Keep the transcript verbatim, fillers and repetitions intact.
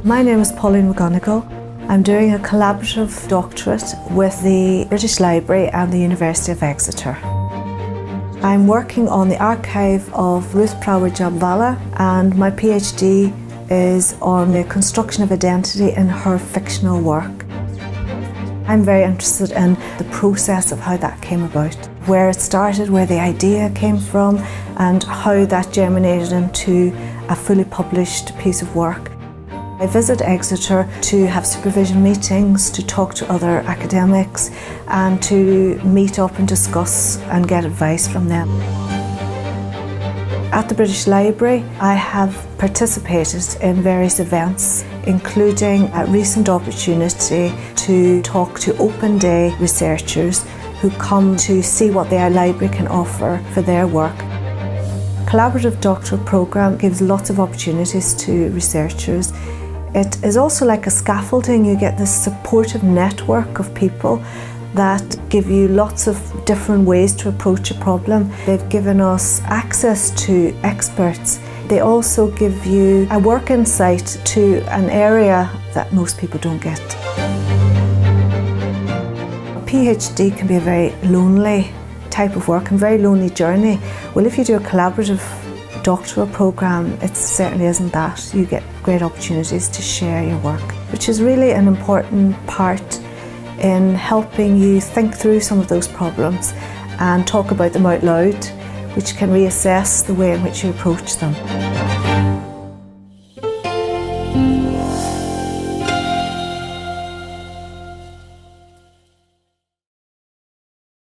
My name is Pauline McGonigal. I'm doing a collaborative doctorate with the British Library and the University of Exeter. I'm working on the archive of Ruth Prower Jambala, and my PhD is on the construction of identity in her fictional work. I'm very interested in the process of how that came about, where it started, where the idea came from, and how that germinated into a fully published piece of work. I visit Exeter to have supervision meetings, to talk to other academics, and to meet up and discuss and get advice from them. At the British Library, I have participated in various events, including a recent opportunity to talk to open day researchers who come to see what the library can offer for their work. The collaborative doctoral programme gives lots of opportunities to researchers. It is also like a scaffolding. You get this supportive network of people that give you lots of different ways to approach a problem. They've given us access to experts. They also give you a work insight to an area that most people don't get. A PhD can be a very lonely type of work and very lonely journey. Well, if you do a collaborative doctoral programme, it certainly isn't that. You get great opportunities to share your work, which is really an important part in helping you think through some of those problems and talk about them out loud, which can reassess the way in which you approach them.